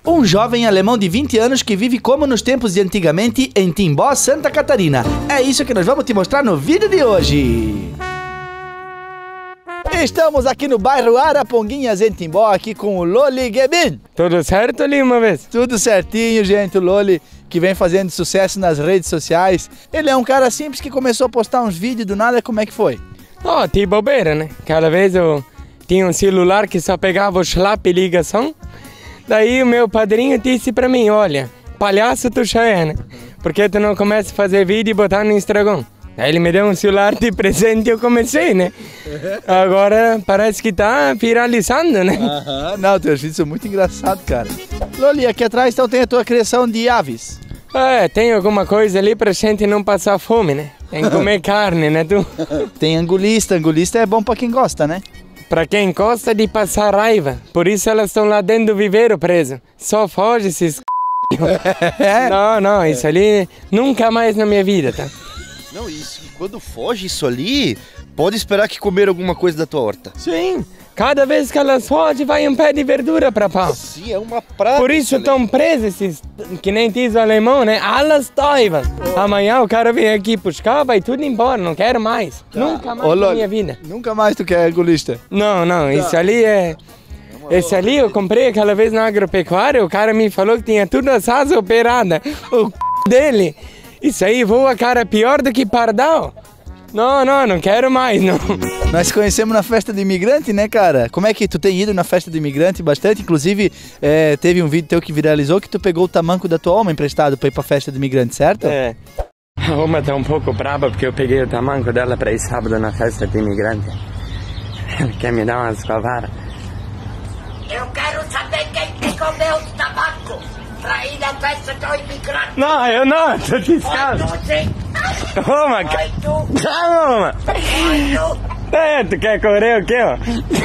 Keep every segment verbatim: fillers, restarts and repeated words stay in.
Um jovem alemão de vinte anos que vive como nos tempos de antigamente em Timbó, Santa Catarina. É isso que nós vamos te mostrar no vídeo de hoje. Estamos aqui no bairro Araponguinhas, em Timbó, aqui com o Loli Gebin. Tudo certo ali uma vez? Tudo certinho, gente. O Loli, que vem fazendo sucesso nas redes sociais. Ele é um cara simples que começou a postar uns vídeos do nada. Como é que foi? Oh, de bobeira, né? Cada vez eu tinha um celular que só pegava o slap e ligação. Daí o meu padrinho disse pra mim, olha, palhaço tu já é, né? Por que tu não começa a fazer vídeo e botar no Instagram? Aí ele me deu um celular de presente e eu comecei, né? Agora parece que tá viralizando, né? Aham, não, teus vídeos são muito engraçados, cara. Loli, aqui atrás então tem a tua criação de aves. É, tem alguma coisa ali pra gente não passar fome, né? Tem que comer carne, né, tu? Tem angulista, angulista é bom pra quem gosta, né? Pra quem gosta de passar raiva. Por isso elas estão lá dentro do viveiro preso. Só foge esses c... Não, não, isso ali nunca mais na minha vida, tá? Não, isso, quando foge isso ali, pode esperar que comer alguma coisa da tua horta. Sim, cada vez que elas fogem, vai um pé de verdura pra pau. Sim, é uma praga. Por isso estão presos esses, que nem diz o alemão, né? Alas toivas. Oh. Amanhã o cara vem aqui buscar, vai tudo embora, não quero mais. Tá. Nunca mais Ô, na Loli, minha vida. Nunca mais tu quer angulista? Não, não, tá. Isso ali é... Esse ali eu comprei aquela vez na agropecuária, o cara me falou que tinha tudo as asas operadas. O c... dele. Isso aí voa, cara, pior do que pardal. Não, não, não quero mais, não. Nós conhecemos na festa do imigrante, né, cara? Como é que tu tem ido na festa do imigrante bastante? Inclusive, é, teve um vídeo teu que viralizou que tu pegou o tamanco da tua Oma emprestado pra ir pra festa do imigrante, certo? É. A Oma tá um pouco brava porque eu peguei o tamanco dela pra ir sábado na festa do imigrante. Ela quer me dar umas covaras. Eu quero saber quem pegou meu tabaco pra ir na festa do imigrante. Não, eu não, tô te escando. Oma, Vai tu. calma. Vai tu. É, tu quer correr o quê, ó?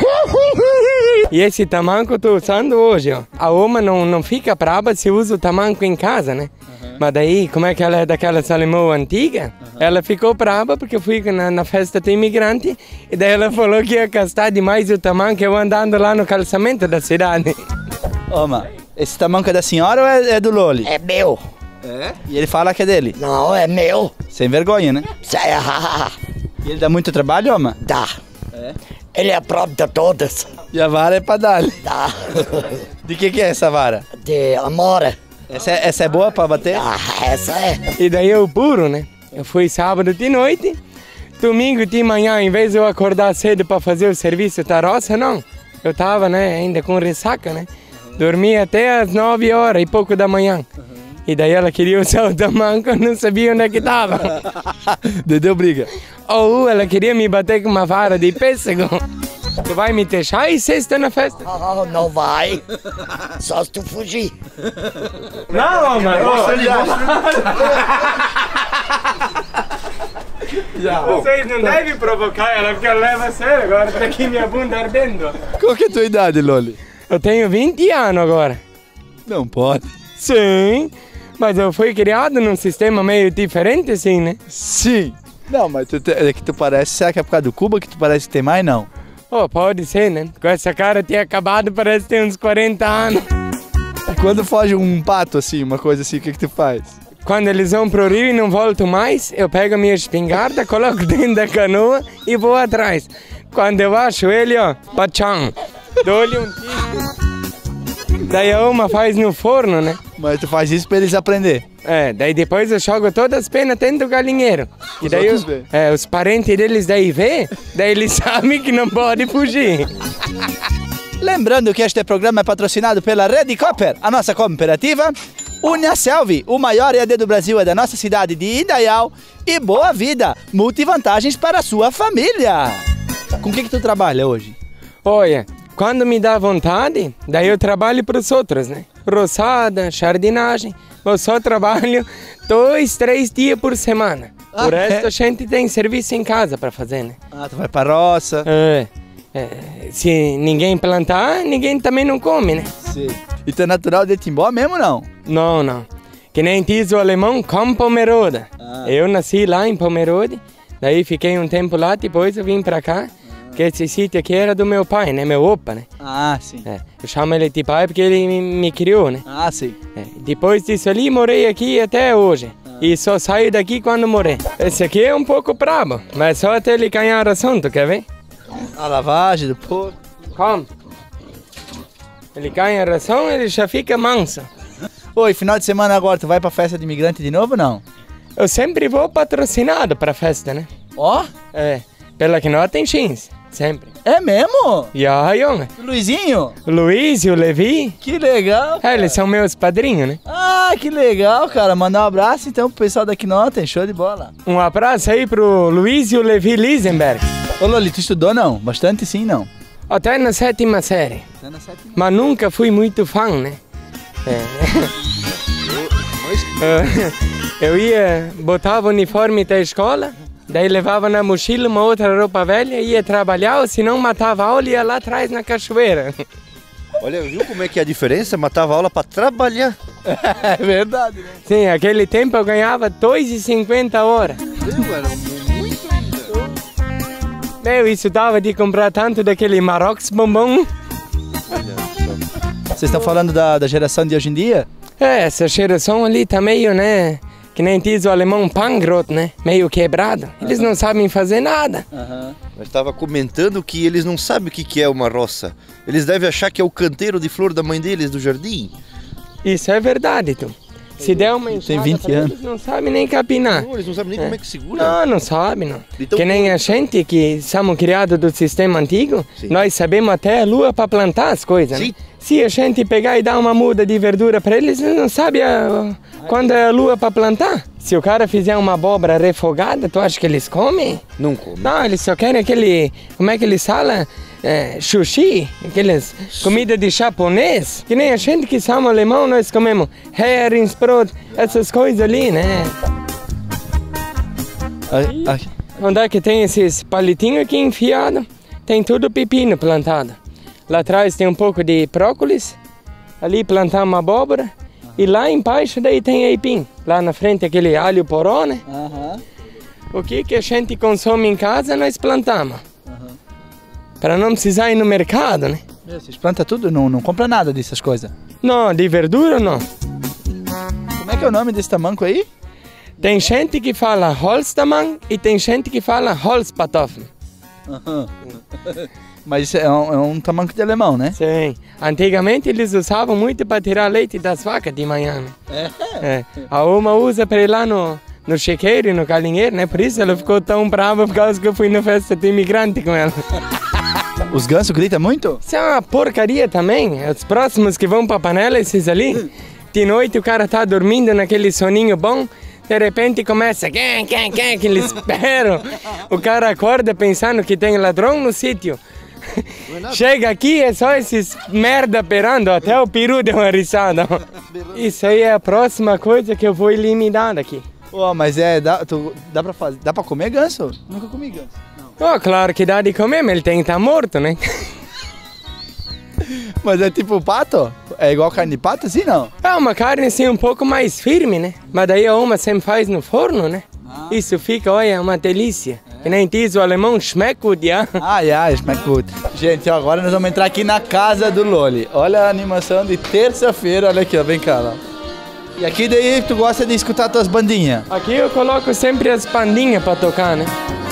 E esse tamanco eu tô usando hoje, ó. A Oma não, não fica brava se usa o tamanco em casa, né? Uhum. Mas daí, como é que ela é daquela alemã antiga, uhum. Ela ficou brava porque eu fui na, na festa do imigrante e daí ela falou que ia gastar demais o tamanco eu andando lá no calçamento da cidade. Oma, esse tamanco é da senhora ou é, é do Loli? É meu. É? E ele fala que é dele? Não, é meu. Sem vergonha, né? E ele dá muito trabalho, Oma? Dá. É? Ele apronta todas. E a vara é pra dar-lhe? Dá. De que que é essa vara? De amora. Essa é, essa é boa pra bater? Ah, essa é. E daí eu puro, né? Eu fui sábado de noite, domingo de manhã, em vez de eu acordar cedo pra fazer o serviço da roça, não. Eu tava, né, ainda com ressaca, né? Dormi até às nove horas e pouco da manhã. E daí ela queria usar o tamanco, eu não sabia onde é que tava. Deu briga. Ou ela queria me bater com uma vara de pêssego. Tu vai me deixar ir sexta na festa? Oh, não vai. Só se tu fugir. Não, mano. Vocês não devem provocar ela porque ela leva a sério. Agora tá aqui minha bunda ardendo. Qual que é a tua idade, Loli? Eu tenho vinte anos agora. Não pode. Sim, mas eu fui criado num sistema meio diferente assim, né? Sim. Não, mas tu te, é que tu parece... Será que é por causa do Cuba que tu parece que tem mais, não? Oh, pode ser, né? Com essa cara tinha acabado, parece ter uns quarenta anos. Quando foge um pato assim, uma coisa assim, o que que tu faz? Quando eles vão pro rio e não voltam mais, eu pego a minha espingarda, coloco dentro da canoa e vou atrás. Quando eu acho ele, ó, pachão, dou-lhe um tiro. Daí a uma faz no forno, né? Mas tu faz isso pra eles aprender. É, daí depois eu jogo todas as penas dentro do galinheiro. Os e daí outros eu, vê. é, os parentes deles daí vê, daí eles sabem que não pode fugir. Lembrando que este programa é patrocinado pela Rede Cooper, a nossa cooperativa. Uniaselv, o maior E A D do Brasil é da nossa cidade de Indaial. E Boa Vida, multivantagens para a sua família. Com o que que tu trabalha hoje? Olha, quando me dá vontade, daí eu trabalho para os outros, né? Roçada, jardinagem. Eu só trabalho dois, três dias por semana. Ah, o resto é? a gente tem serviço em casa para fazer, né? Ah, tu vai pra roça. É, é, se ninguém plantar, ninguém também não come, né? Sim. E tu é natural de Timbó mesmo, não? Não, não. Que nem diz o alemão, com Pomerode. Ah. Eu nasci lá em Pomerode, daí fiquei um tempo lá, depois eu vim pra cá. Que esse sítio aqui era do meu pai, né? Meu opa, né? Ah, sim. É, eu chamo ele de pai porque ele me, me criou, né? Ah, sim. É, depois disso ali, morei aqui até hoje. E só saio daqui quando morrer. Esse aqui é um pouco brabo, mas só até ele ganhar assunto, quer ver? A lavagem do porco. Como? Ele ganha ração, ele já fica manso. Oi, final de semana agora, tu vai pra festa de imigrante de novo ou não? Eu sempre vou patrocinado pra festa, né? Ó, É, pela que não tem chance, sempre. é mesmo? Ja, Junge. Luizinho? O Luiz e o Levi, Que legal. é, eles são meus padrinhos, né? Ah, que legal, cara. Mandar um abraço então pro pessoal da Knoten, show de bola. Um abraço aí pro Luiz e o Levi Lisenberg. Ô Loli, tu estudou não? Bastante sim, não? Até na sétima série, Tá na sétima. mas nunca fui muito fã, né? É. Eu ia, botava o uniforme da escola, daí levava na mochila uma outra roupa velha, ia trabalhar, ou se não matava a aula e ia lá atrás na cachoeira. Olha, viu como é que é a diferença? Matava aula pra trabalhar. É verdade, né? Sim, aquele tempo eu ganhava dois e cinquenta horas. Meu, era muito ainda. Meu, isso dava de comprar tanto daquele Marox bombom. Vocês estão falando da, da geração de hoje em dia? É, essa geração ali tá meio, né, que nem diz o alemão pangrot, né, meio quebrado. Eles não sabem fazer nada. Aham. Eu estava comentando que eles não sabem o que que é uma roça. Eles devem achar que é o canteiro de flor da mãe deles, do jardim. Isso é verdade, tu. Se der uma enxada vinte pra anos. eles, não sabem nem capinar. Não, eles não sabem nem como é que segura. Não, não sabe, não. Então, que nem a gente que somos criados do sistema antigo, Sim. nós sabemos até a lua para plantar as coisas. Sim. Né? Se a gente pegar e dar uma muda de verdura para eles, eles não sabem a, quando é a lua para plantar. Se o cara fizer uma abóbora refogada, tu acha que eles comem? Não come. Não, eles só querem aquele, como é que eles falam? É, sushi, aquelas comida de japonês. Que nem a gente que somos alemão, nós comemos Heringsbrot, essas coisas ali, né? Ah, ah, Onde é que tem esses palitinhos aqui enfiados? Tem tudo pepino plantado. Lá atrás tem um pouco de prócolis. Ali plantamos abóbora. E lá embaixo daí tem aipim. Lá na frente aquele alho poró, né? Aham. O que que a gente consome em casa, nós plantamos. Para não precisar ir no mercado, né? Meu, vocês plantam tudo? Não, não compram nada dessas coisas? Não, de verdura não. Como é que é o nome desse tamanco aí? Tem gente que fala Holztamang e tem gente que fala Holzpatoffeln. Aham. Mas isso é um, é um tamanco de alemão, né? Sim. Antigamente eles usavam muito para tirar leite das vacas de manhã. Né? É. A uma usa para ir lá no, no chiqueiro e no galinheiro, né? Por isso ela ficou tão brava por causa que eu fui na festa de imigrante com ela. Os gansos gritam muito? Isso é uma porcaria também. Os próximos que vão pra panela, esses ali, de noite o cara tá dormindo naquele soninho bom, de repente começa quem, quem, quem, que eles berram. O cara acorda pensando que tem ladrão no sítio. Chega aqui, é só esses merda perando, até o peru deu uma risada. Isso aí é a próxima coisa que eu vou eliminar daqui. Oh, mas é, dá, tu, dá pra fazer, dá pra comer ganso? Nunca comi ganso. Oh, claro que dá de comer, mas ele tem que estar morto, né? Mas é tipo pato? É igual carne de pato assim, não? É uma carne assim um pouco mais firme, né? Mas daí a uma sempre faz no forno, né? Ah. Isso fica, olha, uma delícia. É. Que nem diz o alemão, schmeckt gut, ja? Ah, yeah, schmeckt gut. Gente, ó, agora nós vamos entrar aqui na casa do Loli. Olha a animação de terça-feira, olha aqui, ó, vem cá, ó. E aqui daí tu gosta de escutar tuas bandinhas? Aqui eu coloco sempre as bandinhas pra tocar, né?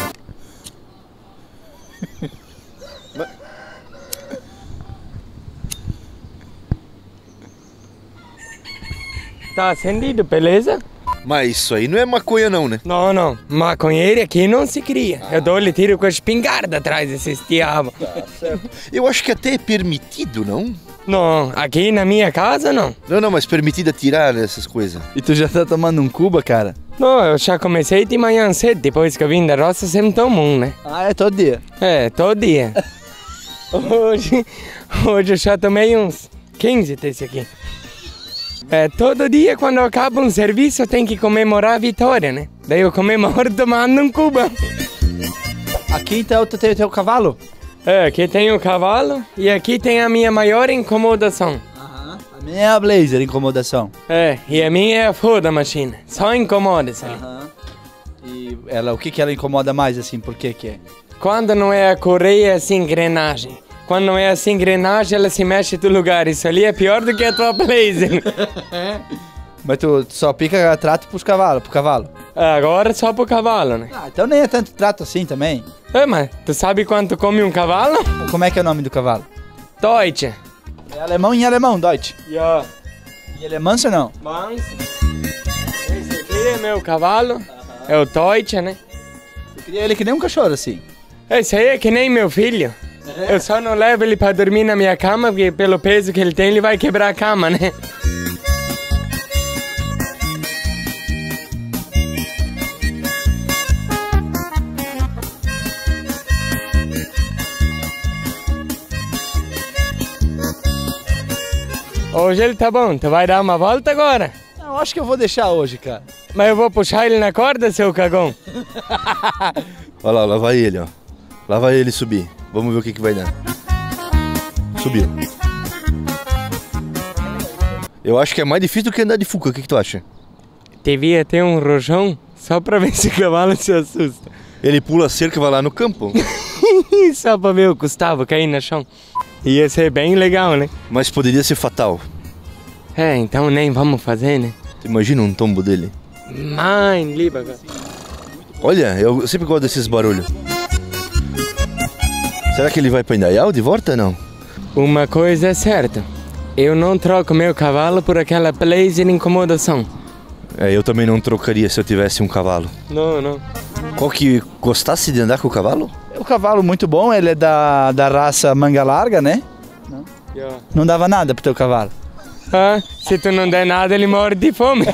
Tá acendido, beleza? Mas isso aí não é maconha não, né? Não, não. Maconheiro aqui não se cria. Eu dou-lhe tiro com a espingarda atrás desses diabos. Eu acho que até é permitido, não? Não, aqui na minha casa não. Não, não, mas permitido atirar essas coisas. E tu já tá tomando um cuba, cara? Não, eu já comecei de manhã cedo, depois que eu vim da roça sempre tomo um, né? Ah, é todo dia? É, todo dia. Hoje, hoje eu já tomei uns quinze desse aqui. É, todo dia quando acaba um serviço eu tenho que comemorar a vitória, né? Daí eu comemoro tomando um cuba. Aqui então tu tem o teu cavalo? É, aqui tem o cavalo e aqui tem a minha maior incomodação. Aham. A minha é a Blazer, incomodação. É, e a minha é a foda machine. Só incomoda isso ali. Aham. E ela, o que que ela incomoda mais assim? Por que que é? Quando não é a correia, é assim, engrenagem. Quando não é assim, engrenagem, ela se mexe do lugar. Isso ali é pior do que a tua blazer. Mas tu, tu só pica trato pros cavalos, pro cavalo. Agora só pro cavalo, né? Ah, então nem é tanto trato assim também. É, mas tu sabe quanto come um cavalo? Como é que é o nome do cavalo? Deutsche. É alemão em alemão, Deutsch. Ja. E ele é manso ou não? Mas esse aqui é meu cavalo. É o Deutsche, né? Eu queria ele que nem um cachorro, assim. Esse aí é que nem meu filho. Eu só não levo ele pra dormir na minha cama, porque pelo peso que ele tem, ele vai quebrar a cama, né? Hoje ele tá bom, tu vai dar uma volta agora? Eu acho que eu vou deixar hoje, cara. Mas eu vou puxar ele na corda, seu cagão. Olha lá, lá vai ele, ó. Lá vai ele subir. Vamos ver o que, que vai dar. Subiu. Eu acho que é mais difícil do que andar de Fuca. O que, que tu acha? Devia ter um rojão só pra ver se o cavalo se assusta. Ele pula a cerca e vai lá no campo. Só pra ver o Gustavo cair no chão. Ia ser bem legal, né? Mas poderia ser fatal. É, então nem vamos fazer, né? Tu imagina um tombo dele? Mãe, liba. Olha, eu sempre gosto desses barulhos. Será que ele vai pra Indaial de volta ou não? Uma coisa é certa. Eu não troco meu cavalo por aquela blazer incomodação. É, eu também não trocaria se eu tivesse um cavalo. Não, não. Qual que gostasse de andar com o cavalo? É um cavalo muito bom, ele é da, da raça manga larga, né? Yeah. Não dava nada pro teu cavalo. Ah, se tu não der nada, ele morre de fome.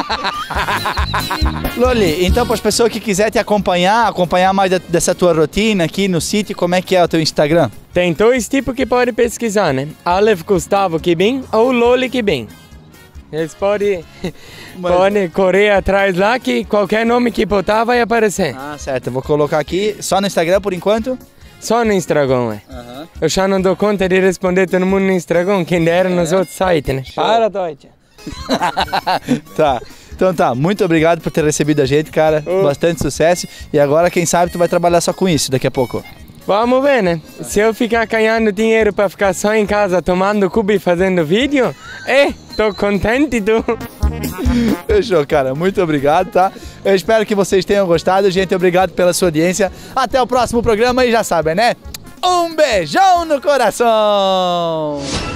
Loli, então para as pessoas que quiserem te acompanhar, acompanhar mais da, dessa tua rotina aqui no sítio, como é que é o teu Instagram? Tem dois tipos que pode pesquisar, né? Aleph Gustavo Kibin ou Loli Kibin. Eles podem pode correr atrás lá que qualquer nome que botar vai aparecer. Ah, certo. Eu vou colocar aqui só no Instagram por enquanto. Só no Instagram, é. Uhum. Eu já não dou conta de responder todo mundo no Instagram, quem dera nos outros sites, né? Para, Deutsche. Tá. Então tá, muito obrigado por ter recebido a gente, cara. Oh. Bastante sucesso. E agora, quem sabe, tu vai trabalhar só com isso daqui a pouco. Vamos ver, né? Se eu ficar ganhando dinheiro pra ficar só em casa tomando cubo e fazendo vídeo, é, tô contente, tu. Fechou, cara. Muito obrigado, tá? Eu espero que vocês tenham gostado. Gente, obrigado pela sua audiência. Até o próximo programa e já sabem, né? Um beijão no coração!